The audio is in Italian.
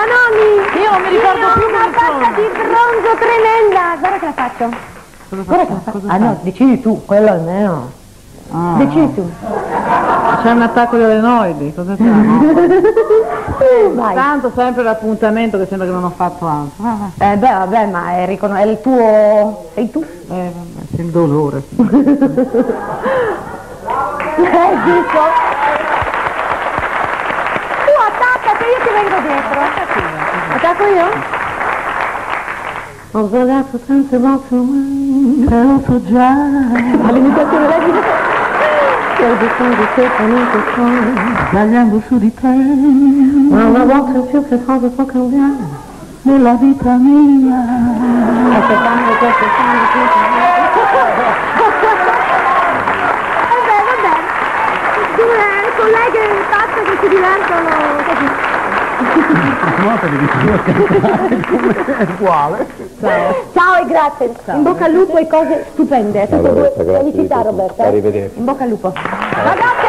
Zanoni! Io non mi ricordo più una faccia di bronzo tremenda! Guarda che la faccio. Guarda che la faccio. Ah no, decidi tu, quello almeno. Decidi tu. C'è un attacco di adenoidi, cosa siamo? Vai. Tanto sempre l'appuntamento che sembra che non ho fatto altro. Beh, vabbè, ma è il tuo... sei tu? Vabbè, c'è il dolore. Giusto? Tu attaccati, io ti vengo dietro. Attacco io? Ho sbagliato tante volte, però so già. All'imitazione lei dice... Che ho bisogno di te, sbagliando su di te. Ma una volta in più che cosa può cambiare nella vita mia? Aspettando questo vabbè. Due colleghe pazze che si divertono così. È uguale. Ciao e grazie. In bocca al lupo e cose stupende. Felicità Roberta. Arrivederci. In bocca al lupo.